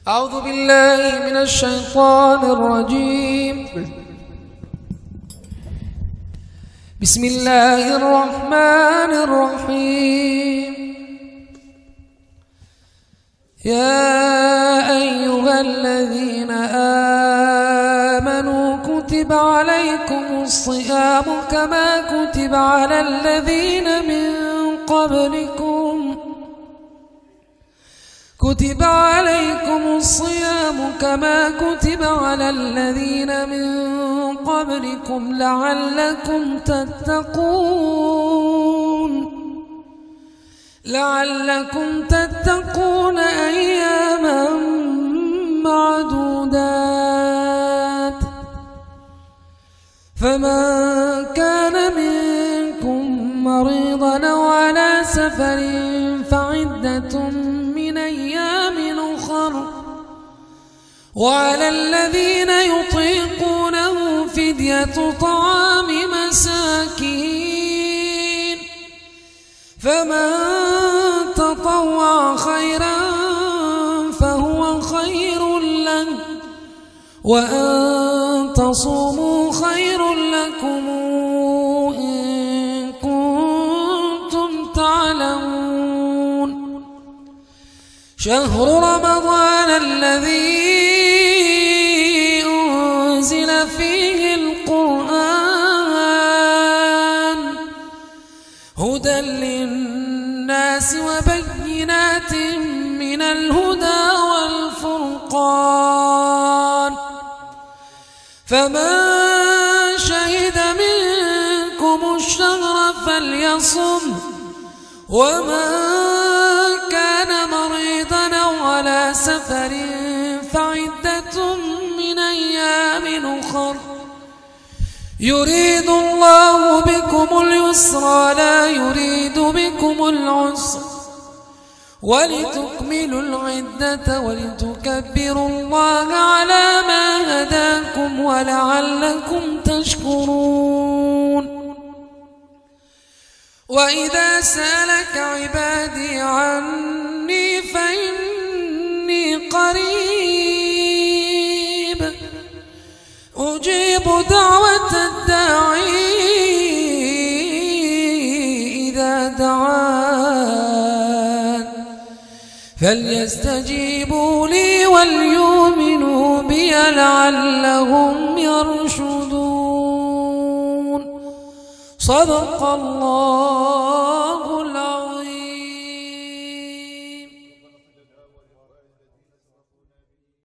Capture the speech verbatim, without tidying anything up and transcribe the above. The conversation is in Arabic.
أعوذ بالله من الشيطان الرجيم. بسم الله الرحمن الرحيم. يا أيها الذين آمنوا كتب عليكم الصيام كما كتب على الذين من قبلكم كتب عليكم الصيام كما كتب على الذين من قبلكم لعلكم تتقون لعلكم تتقون أياما معدودات. فمن كان منكم مريضا أو على سفر فعدة من أيام أخر، وعلى الذين يطيقونه فدية طعام مساكين، فمن تطوع خيرا فهو خير له، وأن تصوموا خير لكم إن كنتم تعلمون. شهر رمضان الذي أنزل فيه القرآن هدى للناس وبينات من الهدى والفرقان، فمن شهد منكم الشهر فليصم، ومن كان مريضا أو على سفر فعدة من أيام أخر، يريد الله بكم اليسر لا يريد بكم العسر، ولتكملوا العدة ولتكبروا الله على ما هداكم ولعلكم تشكرون. وإذا سألك عبادي عني فإني قريب أجيب دعوة الداعي إذا دعان، فليستجيبوا لي وليؤمنوا بي لعلهم يرشدون. صدق الله